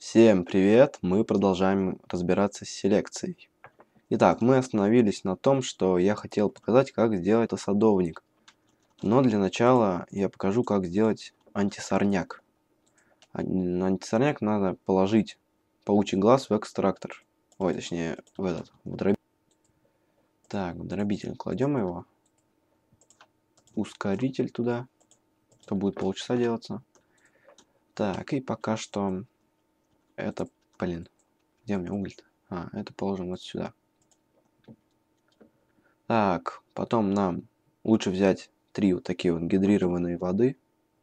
Всем привет! Мы продолжаем разбираться с селекцией. Итак, мы остановились на том, что я хотел показать, как сделать садовник. Но для начала я покажу, как сделать антисорняк. На антисорняк надо положить паучий глаз в экстрактор. Ой, точнее, в дробитель. Так, в дробитель кладем его. Ускоритель туда. То будет полчаса делаться. Так, и пока что это, блин, где у меня уголь-то? Это положим вот сюда. Так, потом нам лучше взять 3 вот такие вот гидрированные воды.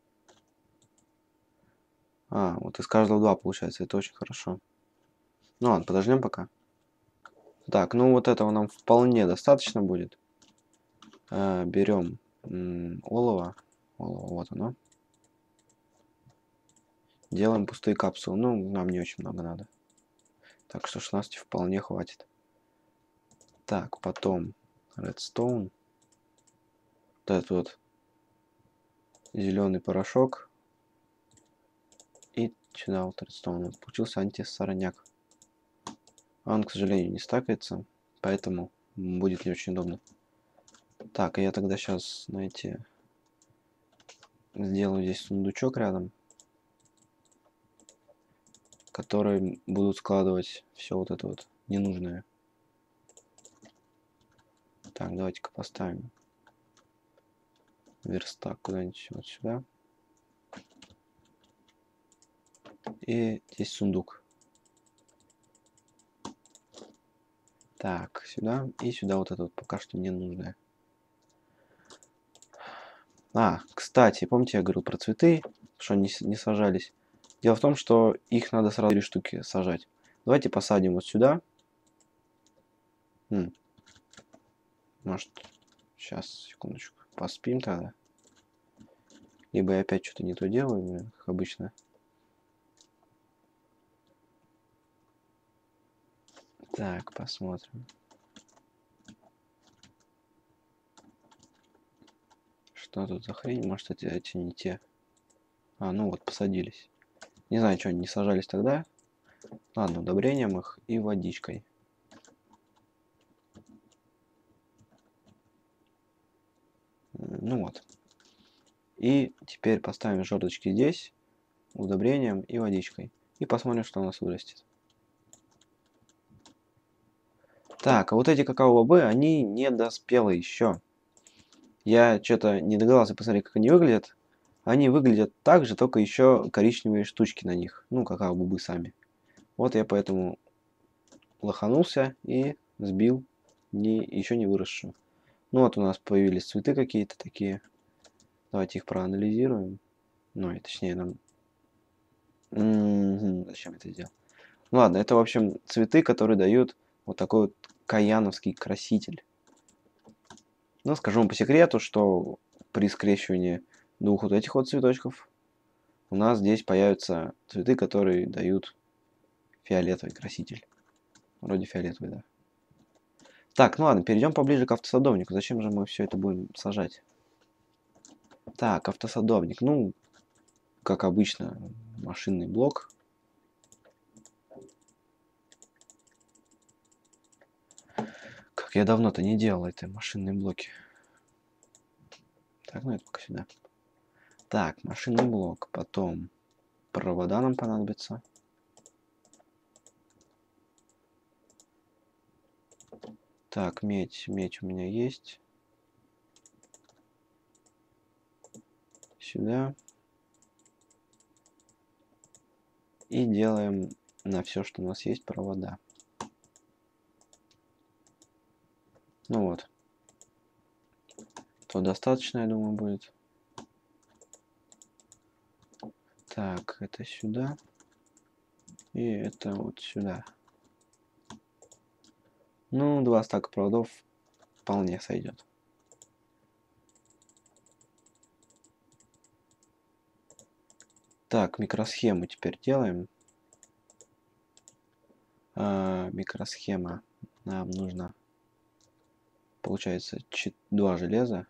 Вот из каждого 2 получается, это очень хорошо. Ну ладно, подождем пока. Так, ну вот этого нам вполне достаточно будет. Берем олово. Олово, вот оно. Делаем пустые капсулы. Ну, нам не очень много надо. Так что 16 вполне хватит. Так, потом редстоун. Вот этот вот зеленый порошок. И сюда вот редстоун. Вот получился антисорняк. Он, к сожалению, не стакается, поэтому будет не очень удобно. Так, я тогда сейчас, знаете, сделаю здесь сундучок рядом, который будут складывать все вот это вот ненужное. Так, давайте-ка поставим верстак куда-нибудь вот сюда. И здесь сундук. Так, сюда и сюда вот это вот пока что ненужное. Кстати, помните, я говорил про цветы, что они не сажались. Дело в том, что их надо сразу 3 штуки сажать. Давайте посадим вот сюда. Может, сейчас, секундочку, поспим тогда. Либо я опять что-то не то делаю, как обычно. Так, посмотрим. Что тут за хрень? Может, эти не те. Ну вот, посадились. Не знаю, что они не сажались тогда. Ладно, удобрением их и водичкой. Ну вот. И теперь поставим жердочки здесь, удобрением и водичкой. И посмотрим, что у нас вырастет. Так, а вот эти какао-бобы, они не доспелы еще. Я что-то не догадался посмотреть, как они выглядят. Они выглядят так же, только еще коричневые штучки на них. Ну, какао-бобы сами. Вот я поэтому лоханулся и сбил еще не выросшую. Ну вот у нас появились цветы какие-то такие. Давайте их проанализируем. Ну, и точнее нам... Зачем это сделал? Ну ладно, это, в общем, цветы, которые дают вот такой вот каяновский краситель. Но скажу вам по секрету, что при скрещивании двух вот этих вот цветочков у нас здесь появятся цветы, которые дают фиолетовый краситель. Вроде фиолетовый, да. Так, ну ладно, перейдем поближе к автосадовнику. Зачем же мы все это будем сажать? Так, автосадовник. Ну, как обычно, машинный блок. Как я давно-то не делал эти машинные блоки. Так, ну это пока сюда. Так, машинный блок. Потом провода нам понадобятся. Так, медь. Медь у меня есть. Сюда. И делаем на все, что у нас есть, провода. Ну вот. То достаточно, я думаю, будет. Так, это сюда. И это вот сюда. Ну, 2 стака проводов вполне сойдет. Так, микросхему теперь делаем. Микросхема. Нам нужно, получается, 2 железа.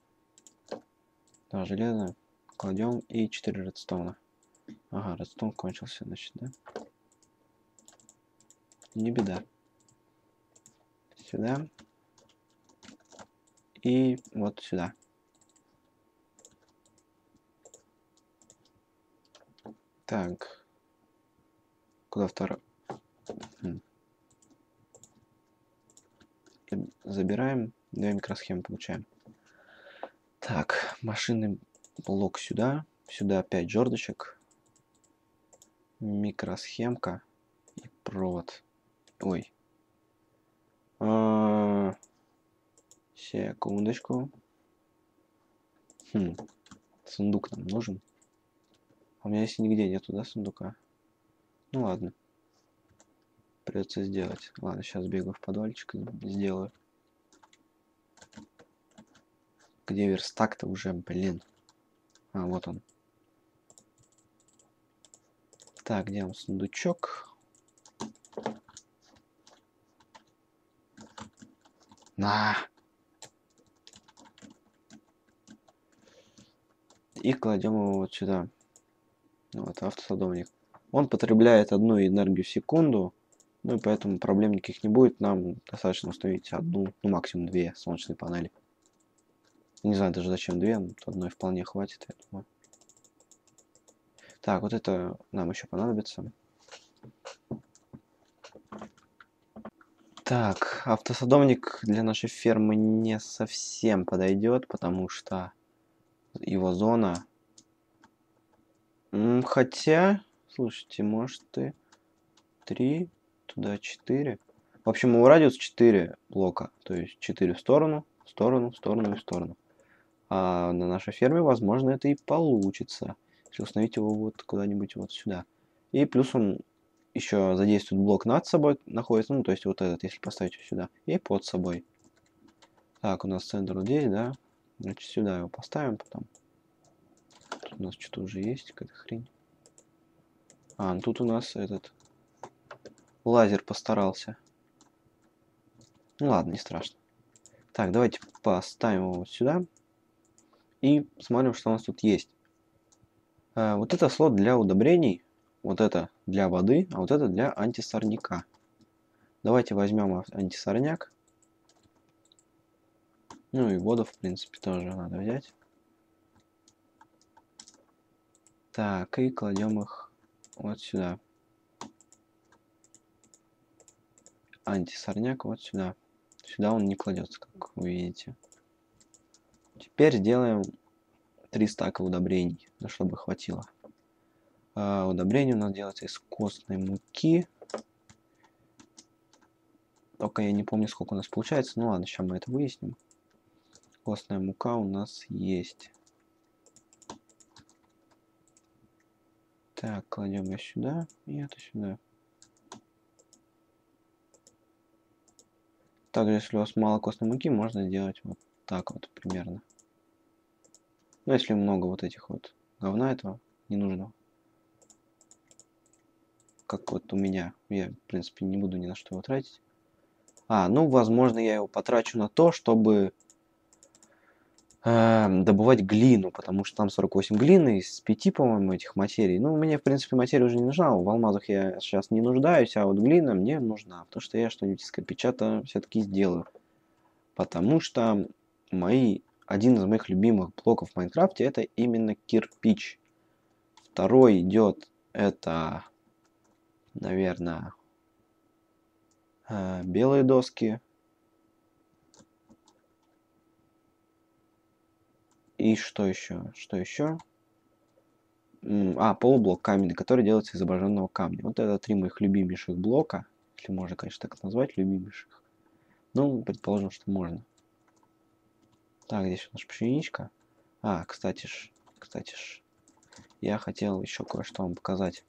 2 железа. Кладем и 4 редстоуна. Ага, редстоун кончился, значит, да? Не беда. Сюда. И вот сюда. Так. Куда второй? Забираем. 2 микросхемы получаем. Так, машинный блок сюда. Сюда 5 жердочек. Микросхемка. И провод. Ой. Секундочку. Сундук нам нужен. А у меня если нигде нету, да, сундука? Ну ладно. Придется сделать. Ладно, сейчас бегаю в подвальчик и сделаю. Где верстак-то уже, блин? А, вот он. Так, где он, сундучок? На! И кладем его вот сюда. Вот, автосадовник. Он потребляет 1 энергию в секунду. Ну и поэтому проблем никаких не будет. Нам достаточно установить 1, ну максимум 2 солнечные панели. Не знаю даже зачем 2, но одной вполне хватит, я думаю. Так, вот это нам еще понадобится. Так, автосадовник для нашей фермы не совсем подойдет, потому что его зона... Хотя, слушайте, может и 3, туда 4. В общем, его радиус 4 блока, то есть 4 в сторону, в сторону, в сторону и в сторону. А на нашей ферме, возможно, это и получится, если установить его вот куда-нибудь вот сюда. И плюс он еще задействует блок над собой находится, ну, то есть вот этот, если поставить его сюда, и под собой. Так, у нас центр вот здесь, да? Значит, сюда его поставим потом. Тут у нас что-то уже есть, какая-то хрень. А, ну тут у нас этот лазер постарался. Ну ладно, не страшно. Так, давайте поставим его вот сюда. И смотрим, что у нас тут есть. Вот это слот для удобрений. Вот это для воды, а вот это для антисорняка. Давайте возьмем антисорняк. Ну и воду, в принципе, тоже надо взять. Так, и кладем их вот сюда. Антисорняк вот сюда. Сюда он не кладется, как вы видите. Теперь сделаем 3 стака удобрений, ну, чтобы хватило. Удобрение у нас делается из костной муки. Только я не помню, сколько у нас получается. Ну ладно, сейчас мы это выясним. Костная мука у нас есть. Так, кладем ее сюда и это сюда. Также, если у вас мало костной муки, можно сделать вот так вот примерно. Но если много вот этих вот говна этого не нужно. Как вот у меня. Я, в принципе, не буду ни на что его тратить. Ну, возможно, я его потрачу на то, чтобы добывать глину, потому что там 48 глины из 5, по-моему, этих материй. Ну, мне, в принципе, материя уже не нужна. В алмазах я сейчас не нуждаюсь, а вот глина мне нужна. Потому что я что-нибудь из кирпича-то все-таки сделаю. Потому что один из моих любимых блоков в Майнкрафте это именно кирпич. Второй идет это, наверное, белые доски. И что еще? Что еще? Полублок каменный, который делается из обожженного камня. Вот это 3 моих любимейших блока. Если можно, конечно, так назвать, любимейших. Ну, предположим, что можно. Так, здесь у нас пшеничка. Кстати ж, я хотел еще кое-что вам показать.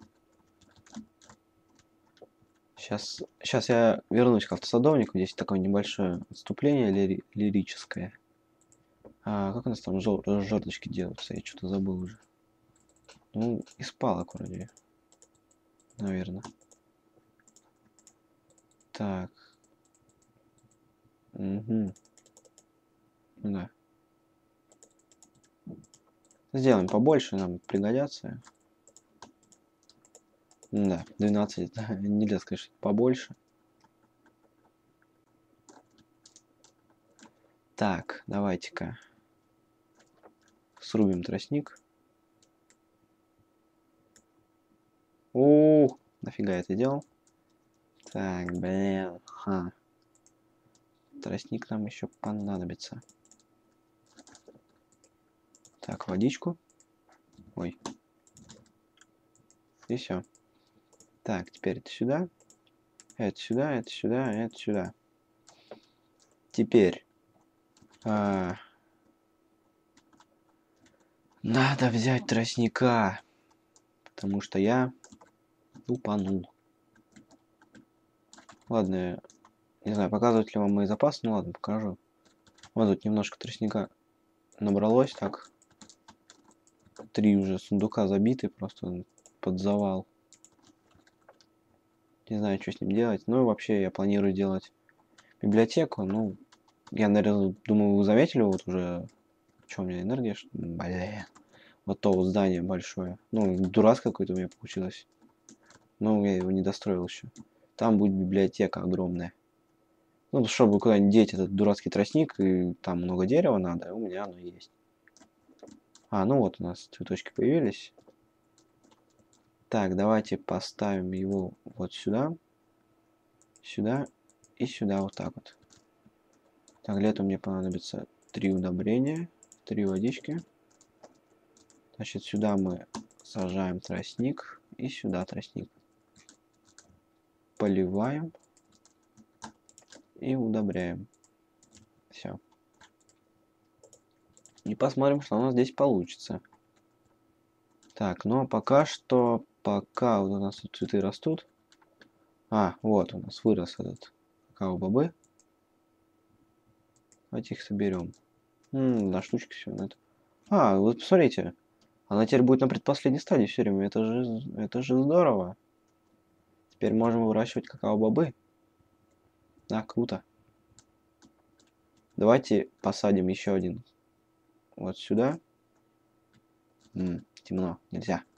Сейчас я вернусь к автосадовнику. Здесь такое небольшое отступление лирическое. Как у нас там жердочки делаются? Я что-то забыл уже. Ну, из палок вроде. Наверное. Так. Угу. Да. Сделаем побольше, нам пригодятся. Да, 12, нельзя сказать, что побольше. Так, давайте-ка срубим тростник. О, нафига я это делал? Так, блин, тростник нам еще понадобится. Так, водичку. Ой. И все. Так, теперь это сюда. Это сюда, это сюда, это сюда. Теперь. Надо взять тростника. Потому что я упанул. Ладно, не знаю, показывать ли вам мои запасы. Ну ладно, покажу. Вот тут немножко тростника набралось. Так. 3 уже сундука забиты. Просто под завал. Не знаю, что с ним делать. Ну и вообще я планирую делать библиотеку. Ну, я, наверное, думаю, вы заметили вот уже... Что у меня энергия? Блин. Вот то вот здание большое. Ну, дурацкое какое-то у меня получилось. Но я его не достроил еще. Там будет библиотека огромная. Ну, чтобы куда-нибудь деть этот дурацкий тростник, и там много дерева надо, у меня оно есть. Ну вот у нас цветочки появились. Так, давайте поставим его вот сюда. Сюда и сюда вот так вот. Так, для этого мне понадобится 3 удобрения, 3 водички. Значит, сюда мы сажаем тростник и сюда тростник. Поливаем и удобряем. Все. И посмотрим, что у нас здесь получится. Так, ну а пока что, пока вот у нас тут цветы растут. Вот у нас вырос этот какао-бобы. Давайте их соберем. На штучки все. Вот посмотрите. Она теперь будет на предпоследней стадии все время. Это же здорово. Теперь можем выращивать какао-бобы. Да, круто. Давайте посадим еще один вот сюда. Темно, нельзя.